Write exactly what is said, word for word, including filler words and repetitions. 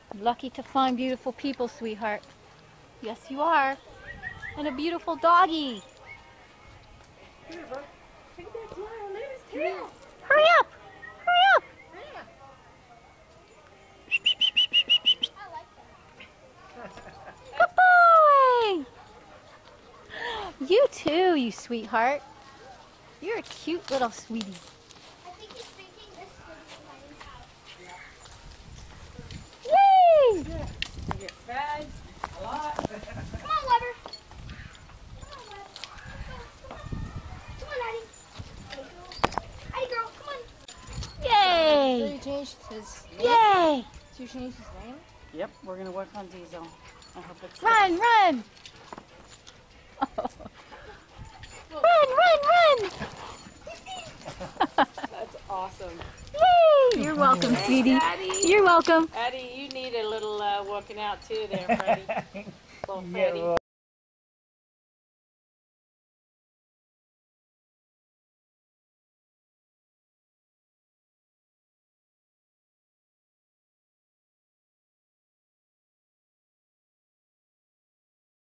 Lucky to find beautiful people, sweetheart. Yes, you are. And a beautiful doggy. Here, bud. Take that smile. Let his tail. Hurry up! Hurry up! Yeah. I like that. Good boy! You too, you sweetheart. You're a cute little sweetie. I think he's thinking this is my house. Yay! Yeah. You get fed a lot. Come on, Weber. Come on, Weber. Come on. Come on, Addie. Addie girl, come on. So Yay! you changed his name? Yay! So you changed his name? Yep, we're going to work on Diesel. I hope it's Run, run! Run, run, run! That's awesome. Yay! You're welcome, sweetie. Addie. You're welcome. Addie, you need a little uh, working out too there, Freddie. Little Yeah, Freddie. well,